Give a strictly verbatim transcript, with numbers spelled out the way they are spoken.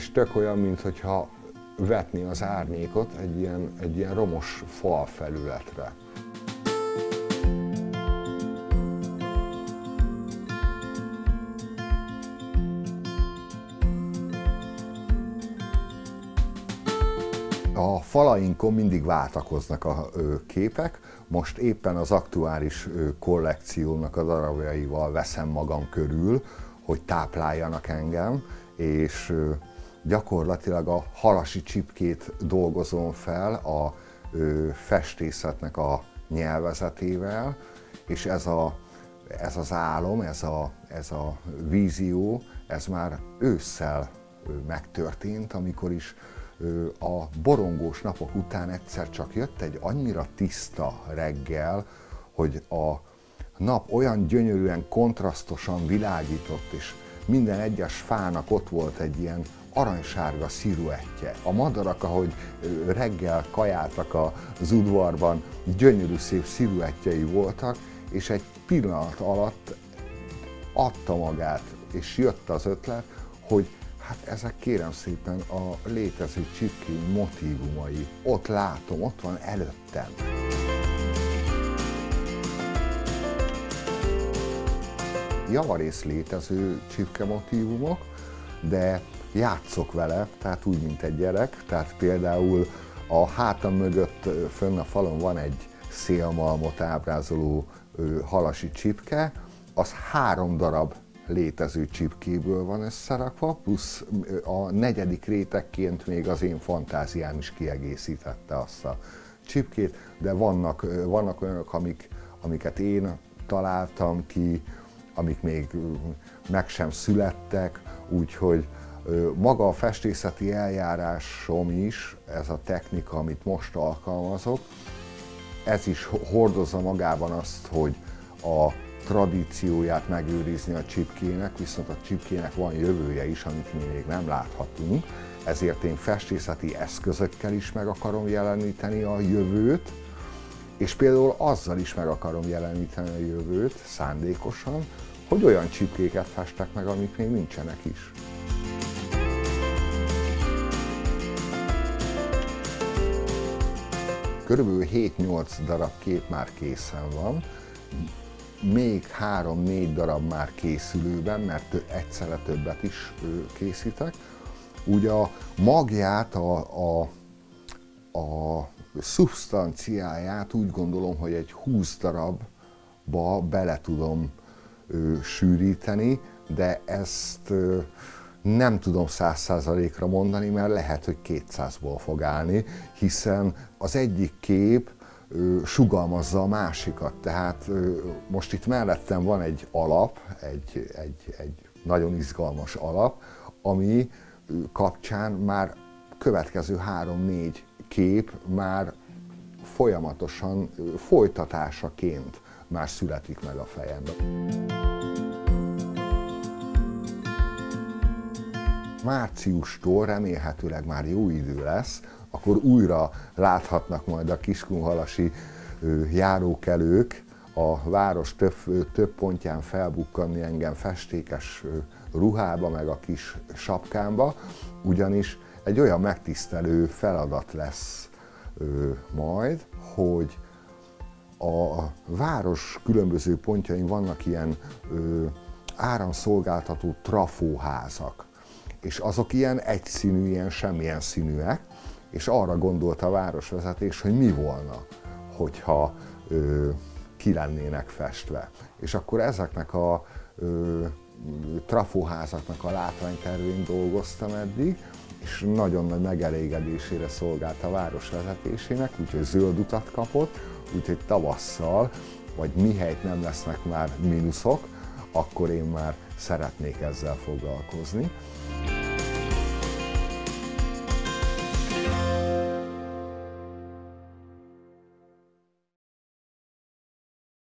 és tök olyan, mintha vetné az árnyékot egy ilyen, egy ilyen romos fal felületre. A falainkon mindig váltakoznak a képek, most éppen az aktuális kollekciónak a darabjaival veszem magam körül, hogy tápláljanak engem, és gyakorlatilag a halasi csipkét dolgozom fel a festészetnek a nyelvezetével, és ez, a, ez az álom, ez a, ez a vízió, ez már ősszel megtörtént, amikor is a borongós napok után egyszer csak jött egy annyira tiszta reggel, hogy a nap olyan gyönyörűen, kontrasztosan világított, és minden egyes fának ott volt egy ilyen aranysárga sziluettje. A madarak, ahogy reggel kajáltak az udvarban, gyönyörű szép sziluettjei voltak, és egy pillanat alatt adta magát, és jött az ötlet, hogy hát ezek kérem szépen a létező csipkény motívumai. Ott látom, ott van előttem. Javarész létező csipke motívumok, de játszok vele, tehát úgy, mint egy gyerek. Tehát például a hátam mögött fönn a falon van egy szélmalmot ábrázoló halasi csipke, az három darab létező csipkéből van összerakva, plusz a negyedik rétegként még az én fantáziám is kiegészítette azt a csipkét, de vannak, vannak olyanok, amik, amiket én találtam ki, amik még meg sem születtek, úgyhogy maga a festészeti eljárásom is, ez a technika, amit most alkalmazok, ez is hordozza magában azt, hogy a tradícióját megőrizni a csipkének, viszont a csipkének van jövője is, amit mi még nem láthatunk, ezért én festészeti eszközökkel is meg akarom jeleníteni a jövőt, és például azzal is meg akarom jeleníteni a jövőt szándékosan, hogy olyan csipkéket festek meg, amik még nincsenek is. Körülbelül hét-nyolc darab kép már készen van, még három-négy darab már készülőben, mert egyszerre többet is készítek. Úgy a magját, a, a, a szubsztanciáját úgy gondolom, hogy egy húsz darabba bele tudom ö, sűríteni, de ezt ö, nem tudom száz százalékra mondani, mert lehet, hogy kétszázból fog állni, hiszen az egyik kép ö, sugalmazza a másikat. Tehát ö, most itt mellettem van egy alap, egy, egy, egy nagyon izgalmas alap, ami ö, kapcsán már következő három-négy kép már folyamatosan, ö, folytatásaként már születik meg a fejemben. Márciustól remélhetőleg már jó idő lesz, akkor újra láthatnak majd a kiskunhalasi járókelők a város több, több pontján felbukkanni engem festékes ruhába, meg a kis sapkámba, ugyanis egy olyan megtisztelő feladat lesz majd, hogy a város különböző pontjain vannak ilyen áramszolgáltató trafóházak, és azok ilyen egyszínű, ilyen semmilyen színűek, és arra gondolt a városvezetés, hogy mi volna, hogyha ö, ki lennének festve. És akkor ezeknek a ö, trafóházaknak a látványtervén dolgoztam eddig, és nagyon nagy megelégedésére szolgált a városvezetésének, úgyhogy zöld utat kapott, úgyhogy tavasszal, vagy mihelyt nem lesznek már mínuszok, akkor én már szeretnék ezzel foglalkozni.